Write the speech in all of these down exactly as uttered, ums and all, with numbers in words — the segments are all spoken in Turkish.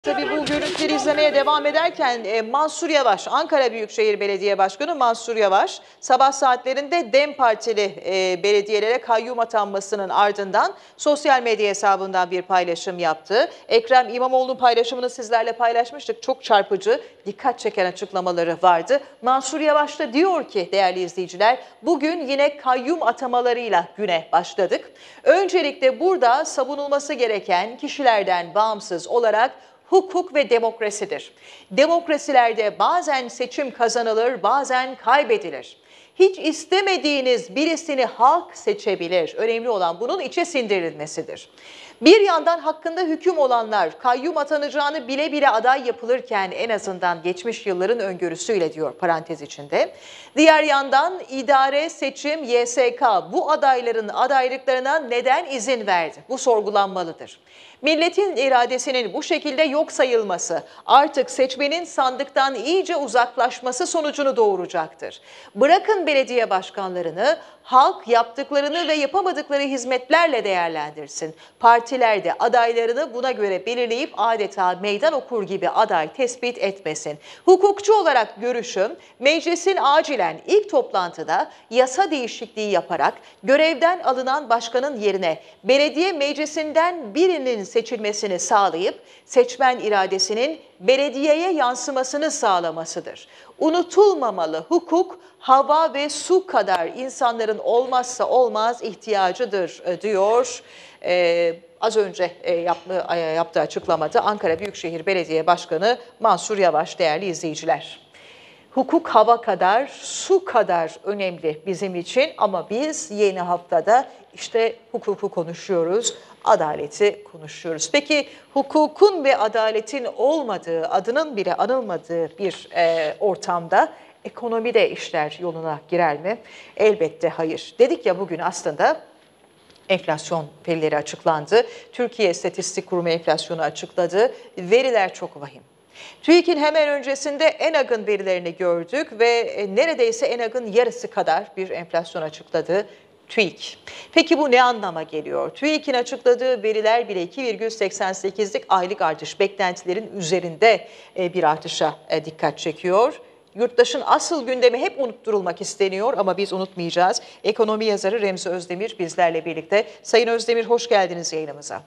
Tabii bu görüntüleri izlemeye devam ederken e, Mansur Yavaş, Ankara Büyükşehir Belediye Başkanı Mansur Yavaş, sabah saatlerinde DEM Partili e, belediyelere kayyum atanmasının ardından sosyal medya hesabından bir paylaşım yaptı. Ekrem İmamoğlu'nun paylaşımını sizlerle paylaşmıştık. Çok çarpıcı, dikkat çeken açıklamaları vardı. Mansur Yavaş da diyor ki değerli izleyiciler, bugün yine kayyum atamalarıyla güne başladık. Öncelikle burada savunulması gereken kişilerden bağımsız olarak hukuk ve demokrasidir. Demokrasilerde bazen seçim kazanılır, bazen kaybedilir. Hiç istemediğiniz birisini halk seçebilir. Önemli olan bunun içe sindirilmesidir. Bir yandan hakkında hüküm olanlar kayyum atanacağını bile bile aday yapılırken en azından geçmiş yılların öngörüsüyle diyor parantez içinde. Diğer yandan idare, seçim, Y S K bu adayların adaylıklarına neden izin verdi? Bu sorgulanmalıdır. Milletin iradesinin bu şekilde yok sayılması artık seçmenin sandıktan iyice uzaklaşması sonucunu doğuracaktır. Bırakın belediye başkanlarını, halk yaptıklarını ve yapamadıkları hizmetlerle değerlendirsin. Partiler de adaylarını buna göre belirleyip adeta meydan okur gibi aday tespit etmesin. Hukukçu olarak görüşüm, meclisin acilen ilk toplantıda yasa değişikliği yaparak görevden alınan başkanın yerine belediye meclisinden birinin seçilmesini sağlayıp seçmen iradesinin belediyeye yansımasını sağlamasıdır. Unutulmamalı, hukuk hava ve su kadar insanların olmazsa olmaz ihtiyacıdır diyor. Ee, az önce e, yaptı, e, yaptığı açıklamada Ankara Büyükşehir Belediye Başkanı Mansur Yavaş değerli izleyiciler. Hukuk hava kadar, su kadar önemli bizim için ama biz yeni haftada işte hukuku konuşuyoruz, adaleti konuşuyoruz. Peki hukukun ve adaletin olmadığı, adının bile anılmadığı bir e, ortamda ekonomide işler yoluna girer mi? Elbette hayır. Dedik ya bugün aslında enflasyon verileri açıklandı. Türkiye İstatistik Kurumu enflasyonu açıkladı. Veriler çok vahim. TÜİK'in hemen öncesinde ENAG'ın verilerini gördük ve neredeyse ENAG'ın yarısı kadar bir enflasyon açıkladı TÜİK. Peki bu ne anlama geliyor? TÜİK'in açıkladığı veriler bile iki virgül seksen sekizlik aylık artış beklentilerin üzerinde bir artışa dikkat çekiyor. Yurttaşın asıl gündemi hep unutturulmak isteniyor ama biz unutmayacağız. Ekonomi yazarı Remzi Özdemir bizlerle birlikte. Sayın Özdemir hoş geldiniz yayınımıza.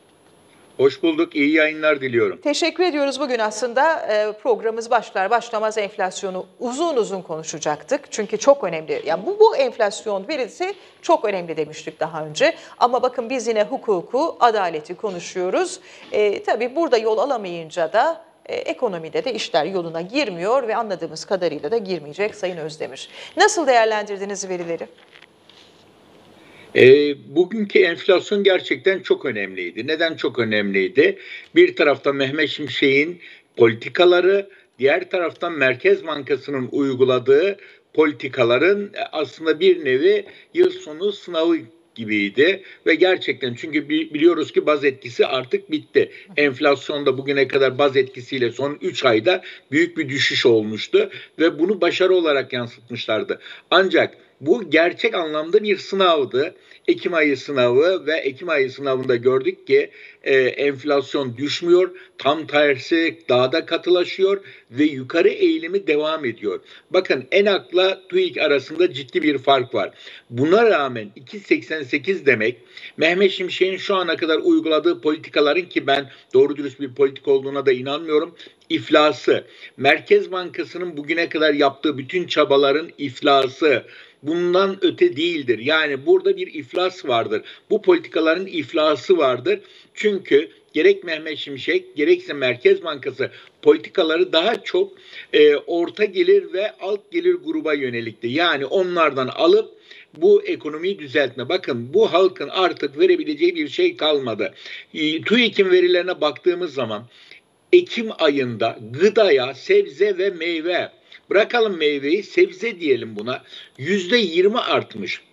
Hoş bulduk, iyi yayınlar diliyorum. Teşekkür ediyoruz. Bugün aslında programımız başlar başlamaz enflasyonu uzun uzun konuşacaktık. Çünkü çok önemli. Yani bu, bu enflasyon verisi çok önemli demiştik daha önce. Ama bakın biz yine hukuku, adaleti konuşuyoruz. E, tabii burada yol alamayınca da e, ekonomide de işler yoluna girmiyor ve anladığımız kadarıyla da girmeyecek Sayın Özdemir. Nasıl değerlendirdiniz verileri? E, bugünkü enflasyon gerçekten çok önemliydi. Neden çok önemliydi? Bir taraftan Mehmet Şimşek'in politikaları, diğer taraftan Merkez Bankası'nın uyguladığı politikaların aslında bir nevi yıl sonu sınavı gibiydi ve gerçekten çünkü biliyoruz ki baz etkisi artık bitti. Enflasyonda bugüne kadar baz etkisiyle son üç ayda büyük bir düşüş olmuştu ve bunu başarı olarak yansıtmışlardı. Ancak bu gerçek anlamda bir sınavdı. Ekim ayı sınavı ve Ekim ayı sınavında gördük ki e, enflasyon düşmüyor. Tam tersi daha da katılaşıyor ve yukarı eğilimi devam ediyor. Bakın ENAG'la TÜİK arasında ciddi bir fark var. Buna rağmen iki virgül seksen sekiz demek Mehmet Şimşek'in şu ana kadar uyguladığı politikaların ki ben doğru dürüst bir politik olduğuna da inanmıyorum. İflası, Merkez Bankası'nın bugüne kadar yaptığı bütün çabaların iflası, bundan öte değildir. Yani burada bir iflas vardır. Bu politikaların iflası vardır. Çünkü gerek Mehmet Şimşek gerekse Merkez Bankası politikaları daha çok e, orta gelir ve alt gelir gruba yönelikti. Yani onlardan alıp bu ekonomiyi düzeltme. Bakın bu halkın artık verebileceği bir şey kalmadı. E, TÜİK'in verilerine baktığımız zaman Ekim ayında gıdaya, sebze ve meyve, bırakalım meyveyi, sebze diyelim buna, yüzde yirmi artmış.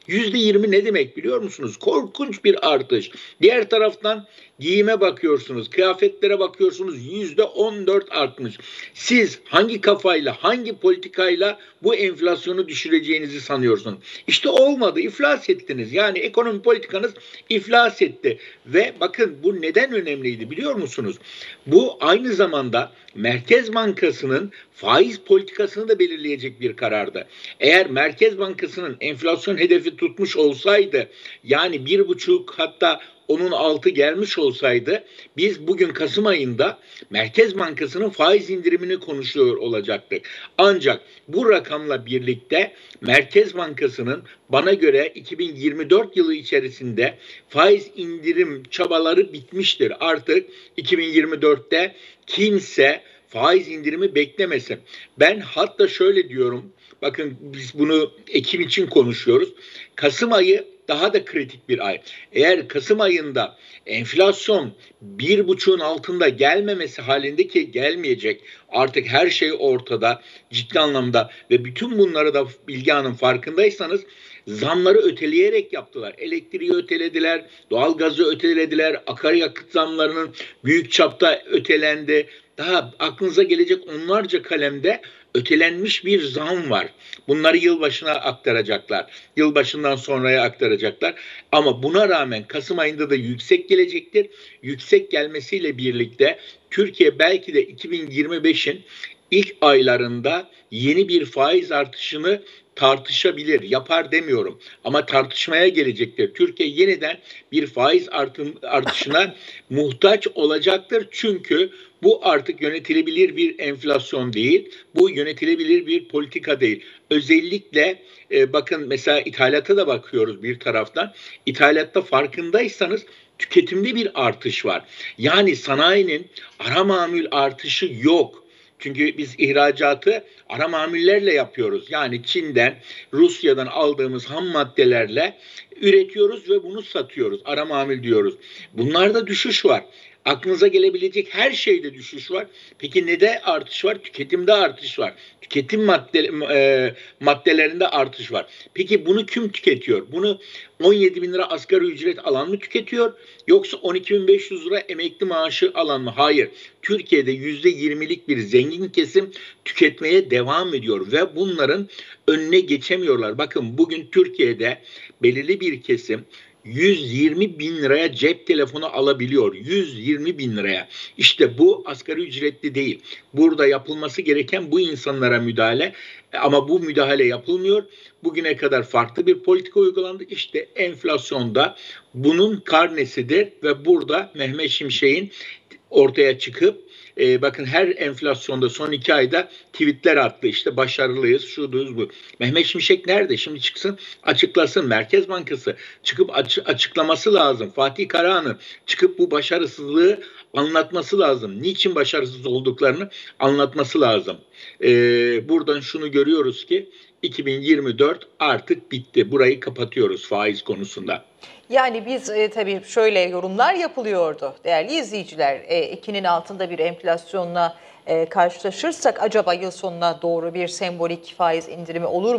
yüzde yirmi ne demek biliyor musunuz? Korkunç bir artış. Diğer taraftan giyime bakıyorsunuz, kıyafetlere bakıyorsunuz, yüzde on dört artmış. Siz hangi kafayla, hangi politikayla bu enflasyonu düşüreceğinizi sanıyorsunuz? İşte olmadı, iflas ettiniz. Yani ekonomi politikanız iflas etti. Ve bakın bu neden önemliydi biliyor musunuz? Bu aynı zamanda Merkez Bankası'nın faiz politikasını da belirleyecek bir karardı. Eğer Merkez Bankası'nın enflasyon hedefi tutmuş olsaydı, yani bir buçuk hatta onun altı gelmiş olsaydı, biz bugün Kasım ayında Merkez Bankası'nın faiz indirimini konuşuyor olacaktık. Ancak bu rakamla birlikte Merkez Bankası'nın bana göre iki bin yirmi dört yılı içerisinde faiz indirim çabaları bitmiştir. Artık iki bin yirmi dörtte kimse faiz indirimi beklemesin. Ben hatta şöyle diyorum, bakın biz bunu Ekim için konuşuyoruz. Kasım ayı daha da kritik bir ay. Eğer Kasım ayında enflasyon bir buçuğun altında gelmemesi halinde, ki gelmeyecek, artık her şey ortada ciddi anlamda ve bütün bunları da Bilge Hanım farkındaysanız zamları öteleyerek yaptılar. Elektriği ötelediler, doğalgazı ötelediler, akaryakıt zamlarının büyük çapta ötelendi. Daha aklınıza gelecek onlarca kalemde ötelenmiş bir zam var. Bunları yılbaşına aktaracaklar. Yılbaşından sonraya aktaracaklar. Ama buna rağmen Kasım ayında da yüksek gelecektir. Yüksek gelmesiyle birlikte Türkiye belki de iki bin yirmi beşin ilk aylarında yeni bir faiz artışını tartışabilir, yapar demiyorum ama tartışmaya gelecektir. Türkiye yeniden bir faiz artım, artışına muhtaç olacaktır. Çünkü bu artık yönetilebilir bir enflasyon değil, bu yönetilebilir bir politika değil. Özellikle e, bakın mesela ithalata da bakıyoruz bir taraftan. İthalatta farkındaysanız tüketimde bir artış var. Yani sanayinin ara mamul artışı yok. Çünkü biz ihracatı ara mamullerle yapıyoruz. Yani Çin'den, Rusya'dan aldığımız ham maddelerle üretiyoruz ve bunu satıyoruz. Ara mamul diyoruz. Bunlarda düşüş var. Aklınıza gelebilecek her şeyde düşüş var. Peki nede artış var? Tüketimde artış var. Tüketim madde, e, maddelerinde artış var. Peki bunu kim tüketiyor? Bunu on yedi bin lira asgari ücret alan mı tüketiyor? Yoksa on iki bin beş yüz lira emekli maaşı alan mı? Hayır. Türkiye'de yüzde yirmilik bir zengin kesim tüketmeye devam ediyor ve bunların önüne geçemiyorlar. Bakın bugün Türkiye'de belirli bir kesim yüz yirmi bin liraya cep telefonu alabiliyor. yüz yirmi bin liraya. İşte bu asgari ücretli değil. Burada yapılması gereken bu insanlara müdahale. Ama bu müdahale yapılmıyor. Bugüne kadar farklı bir politika uygulandı. İşte enflasyonda bunun karnesidir ve burada Mehmet Şimşek'in ortaya çıkıp e, bakın her enflasyonda son iki ayda tweetler attı. İşte başarılıyız, şudur bu. Mehmet Şimşek nerede? Şimdi çıksın açıklasın. Merkez Bankası çıkıp aç, açıklaması lazım. Fatih Karahan'ın çıkıp bu başarısızlığı anlatması lazım. Niçin başarısız olduklarını anlatması lazım. E, buradan şunu görüyoruz ki iki bin yirmi dört artık bitti. Burayı kapatıyoruz faiz konusunda. Yani biz e, tabii şöyle yorumlar yapılıyordu değerli izleyiciler. E, ikinin altında bir enflasyonla e, karşılaşırsak acaba yıl sonuna doğru bir sembolik faiz indirimi olur mu?